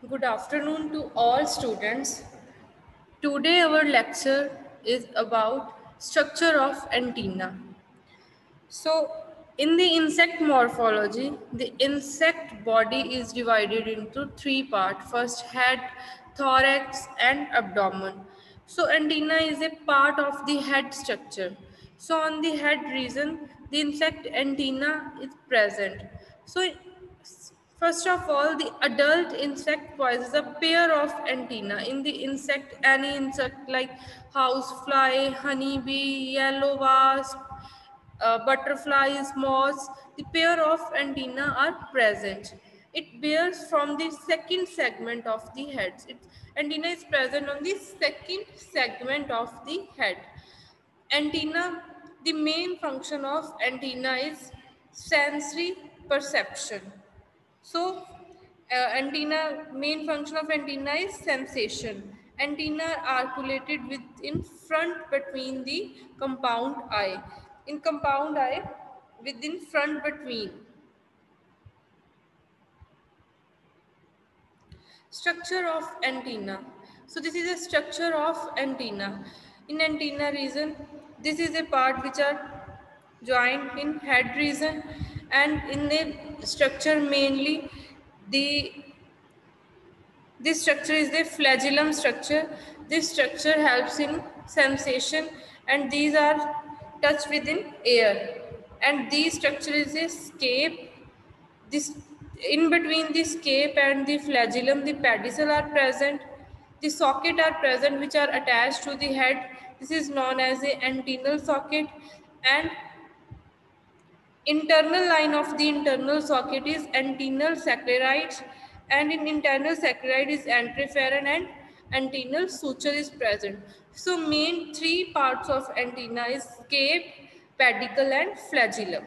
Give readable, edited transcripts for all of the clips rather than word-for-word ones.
Good afternoon to all students. Today our lecture is about structure of antenna. So in the insect morphology, the insect body is divided into three parts. First head, thorax and abdomen. So antenna is a part of the head structure. So on the head region, the insect antenna is present. So first of all, the adult insect possesses a pair of antenna. In the insect, any insect like housefly, honeybee, yellow wasp, butterflies, moths, the pair of antenna are present. It bears from the second segment of the head. Its antenna is present on the second segment of the head. Antenna, the main function of antenna is sensory perception. So, main function of antenna is sensation. Antenna are articulated within front between the compound eye. In compound eye, within front between. Structure of antenna. So this is a structure of antenna. In antenna region, this is a part which are joined in head region, and in the structure mainly the this structure is the flagellum structure. This structure helps in sensation, and these are touched within air. And these structure is a scape. This in between the scape and the flagellum, the pedicel are present. The socket are present which are attached to the head. This is known as the antennal socket, and internal line of the internal socket is antennal saccharoid, and in internal saccharoid is antiferrin and antennal suture is present. So main three parts of antenna is scape, pedicle and flagellum.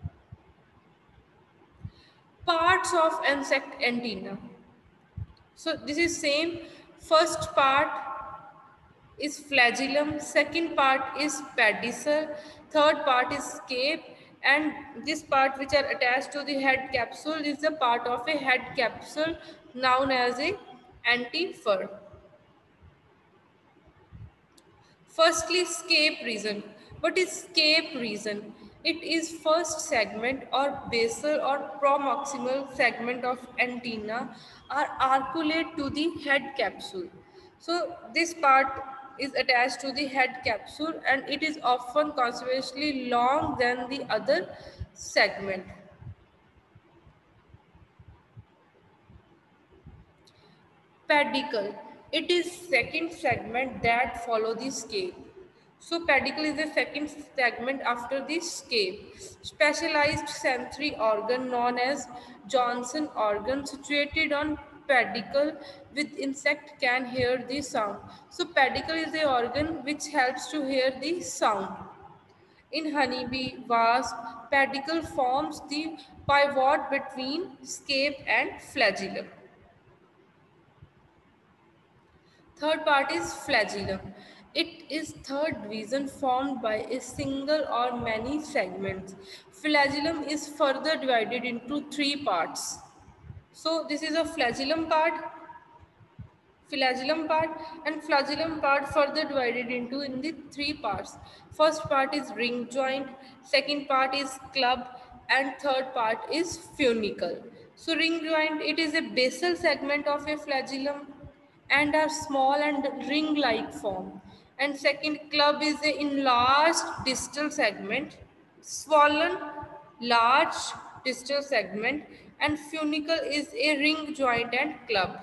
Parts of insect antenna. So this is same. First part is flagellum, second part is pedicel, third part is scape, and this part which are attached to the head capsule is a part of a head capsule known as a antifer. Firstly, scape region. What is scape region? It is first segment or basal or proximal segment of antenna are articulate to the head capsule. So this part is attached to the head capsule, and it is often considerably long than the other segment. Pedicle. It is second segment that follow the scape. So pedicle is the second segment after the scape. Specialized sensory organ known as Johnson organ situated on pedicle with insect can hear the sound. So pedicle is the organ which helps to hear the sound. In honeybee, wasp, pedicle forms the pivot between scape and flagellum. Third part is flagellum. It is third division formed by a single or many segments. Flagellum is further divided into three parts. So this is a flagellum part, and flagellum part further divided into in the three parts. First part is ring joint, second part is club, and third part is funicle. So ring joint, it is a basal segment of a flagellum and are small and ring-like form. And second, club is a enlarged distal segment, swollen large distal segment, and funicle is a ring joint and club.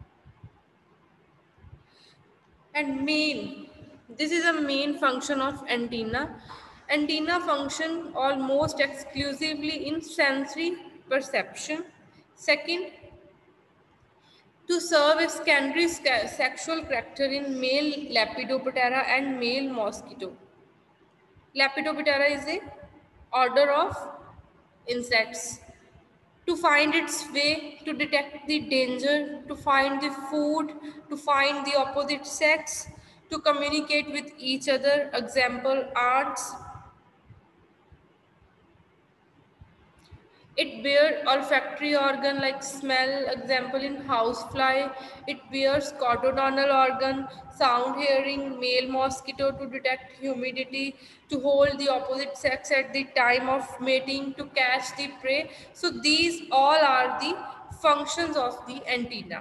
And main, this is a main function of antenna. Antenna function almost exclusively in sensory perception. Second, to serve a secondary sexual character in male Lepidoptera and male mosquito. Lepidoptera is a order of insects. To find its way, to detect the danger, to find the food, to find the opposite sex, to communicate with each other. Example, ants. It bears olfactory organ like smell, example in housefly. It bears cototonal organ, sound hearing, male mosquito to detect humidity, to hold the opposite sex at the time of mating, to catch the prey. So these all are the functions of the antenna.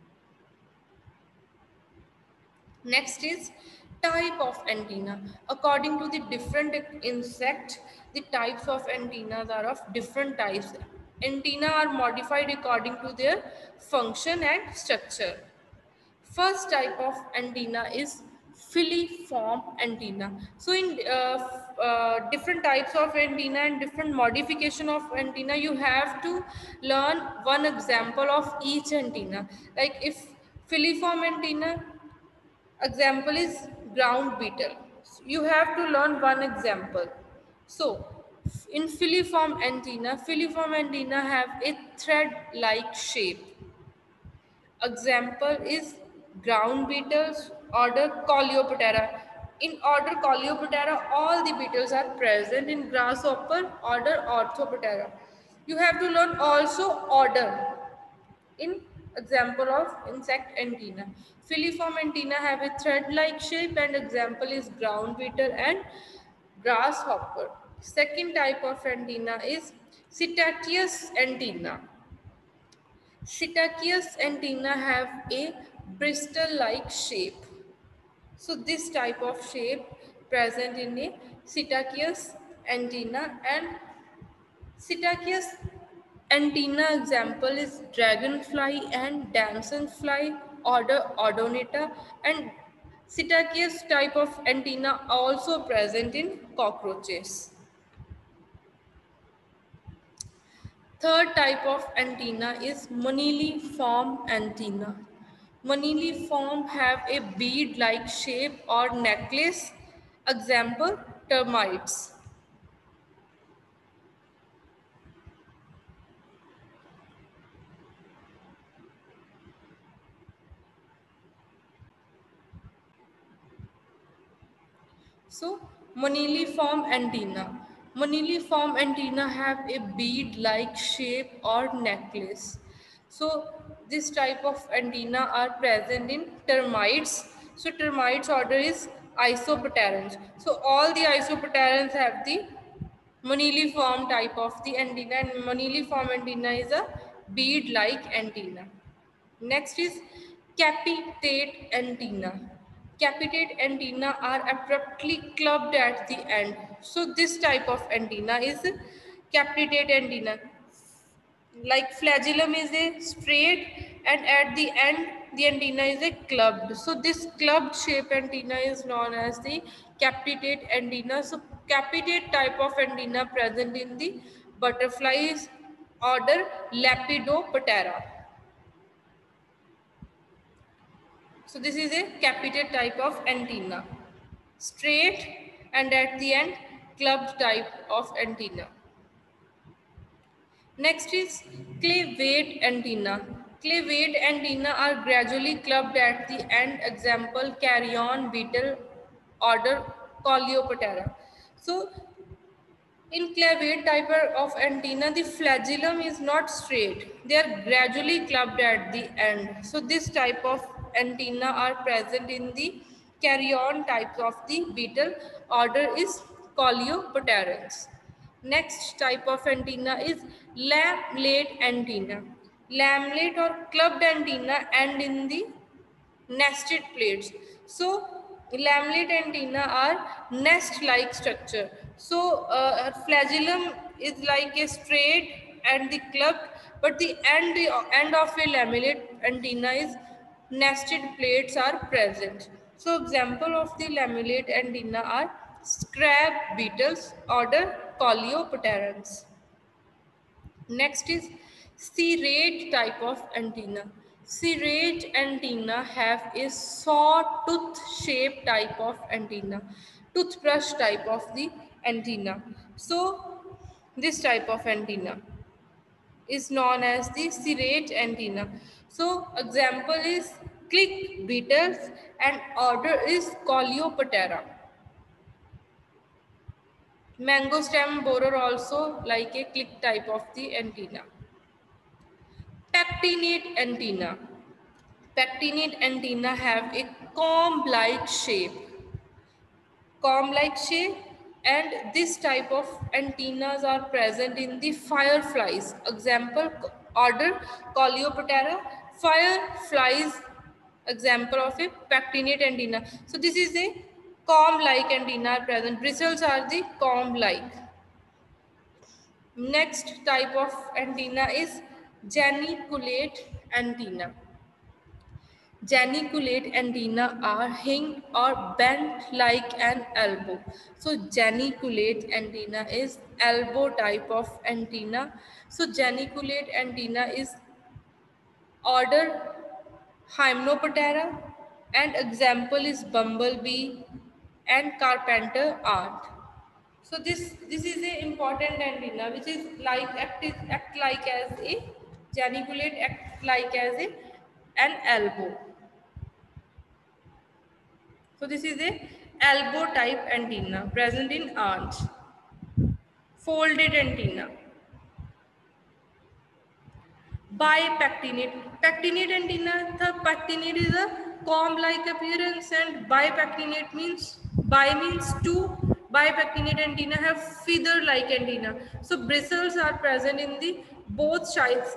Next is type of antenna. According to the different insect, the types of antennas are of different types. Antenna are modified according to their function and structure. First type of antenna is filiform antenna. So in different types of antenna and different modification of antenna, you have to learn one example of each antenna. Like if filiform antenna, example is ground beetle. You have to learn one example. So, in filiform antenna have a thread-like shape. Example is ground beetles, order Coleoptera. In order Coleoptera, all the beetles are present. In grasshopper, order Orthoptera. You have to learn also order in example of insect antenna. Filiform antenna have a thread-like shape and example is ground beetle and grasshopper. Second type of antenna is Psittaceous antenna. Psittaceous antenna have a bristle-like shape. So this type of shape present in a Psittaceous antenna, and Psittaceous antenna example is dragonfly and damselfly, order Odonata, and Psittaceous type of antenna also present in cockroaches. Third type of antenna is moniliform antenna. Moniliform have a bead-like shape or necklace. Example, termites. So, moniliform antenna. Moniliform antenna have a bead-like shape or necklace. So, this type of antenna are present in termites. So, termites order is Isopterans. So, all the Isopterans have the moniliform type of the antenna, and moniliform antenna is a bead-like antenna. Next is capitate antenna. Capitate antenna are abruptly clubbed at the end. So this type of antenna is capitate antenna. Like flagellum is a straight and at the end the antenna is a clubbed. So this clubbed shape antenna is known as the capitate antenna. So capitate type of antenna present in the butterflies order Lepidoptera. So this is a capitate type of antenna. Straight and at the end clubbed type of antenna. Next is clavate antenna. Clavate antenna are gradually clubbed at the end. Example, carrion beetle, order Coleoptera. So in clavate type of antenna, the flagellum is not straight. They are gradually clubbed at the end. So this type of antenna are present in the carrion types of the beetle. Order is Coleopterans. Next type of antenna is lamellate antenna. Lamellate or clubbed antenna end in the nested plates. So lamellate antenna are nest-like structure. So flagellum is like a straight and the clubbed, but the end of a lamellate antenna is nested plates are present. So example of the lamellate antenna are scrab beetles, order Coleopterans. Next is serrate type of antenna. Serrate antenna have a sawtooth shaped type of antenna, toothbrush type of the antenna. So this type of antenna is known as the serrate antenna. So example is click beetles and order is Coleoptera. Mango stem borer also like a click type of the antenna. Pectinate antenna. Pectinate antenna have a comb-like shape. Comb-like shape, and this type of antennas are present in the fireflies. Example order Coleoptera. Fireflies example of a pectinate antenna. So this is a comb-like antenna present. Bristles are the comb-like. Next type of antenna is geniculate antenna. Geniculate antenna are hinged or bent like an elbow. So geniculate antenna is elbow type of antenna. So geniculate antenna is order Hymenoptera, and example is bumblebee and carpenter ant. So this is a important antenna which is like act like as a geniculate act like as an elbow. So this is a elbow type antenna present in ants. Folded antenna. Bipectinate. Pectinate antenna, the pectinate is a comb-like appearance and bipectinate means, bi means two. Bipectinate antenna have feather-like antenna. So bristles are present in the both sides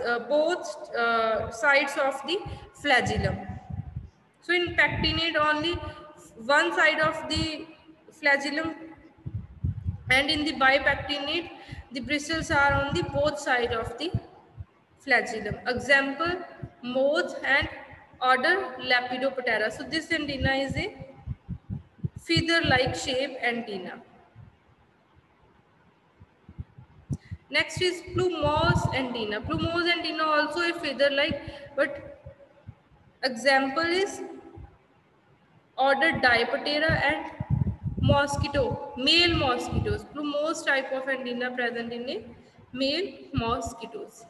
of the flagellum. So in pectinate only one side of the flagellum, and in the bipectinate the bristles are on the both side of the flagellum. Example moth and order Lepidoptera. So this antenna is a feather-like shape antenna. Next is plumose antenna. Plumose antenna also a feather-like, but example is order Diptera and mosquito, male mosquitoes. Plumose type of antenna present in a male mosquitoes.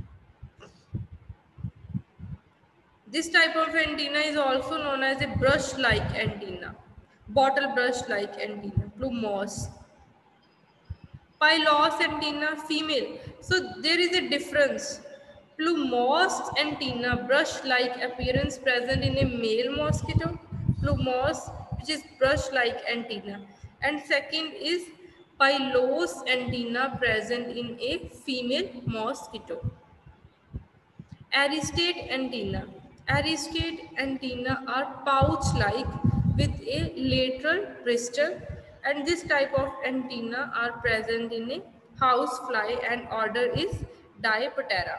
This type of antenna is also known as a brush-like antenna, bottle brush-like antenna, plumose. Pilose antenna, female. So there is a difference. Plumose antenna, brush-like appearance present in a male mosquito. Plumose, which is brush-like antenna. And second is pilose antenna present in a female mosquito. Aristate antenna. Aristate antenna are pouch-like with a lateral bristle, and this type of antenna are present in a housefly and order is Diptera.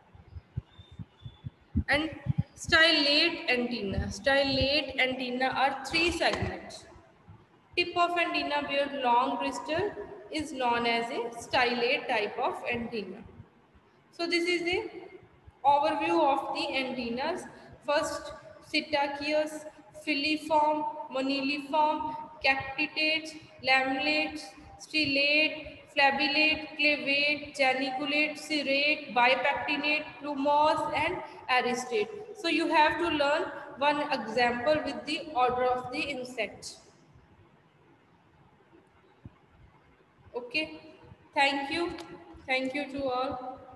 And stellate antenna. Stellate antenna are three segments. Tip of antenna bear long bristle is known as a stellate type of antenna. So this is a overview of the antennas. First, Psittaceous, filiform, moniliform, cactidates, lamellates, stellate, flabellate, clavate, geniculate, serrate, bipectinate, plumose, and aristate. So you have to learn one example with the order of the insects. Okay, thank you to all.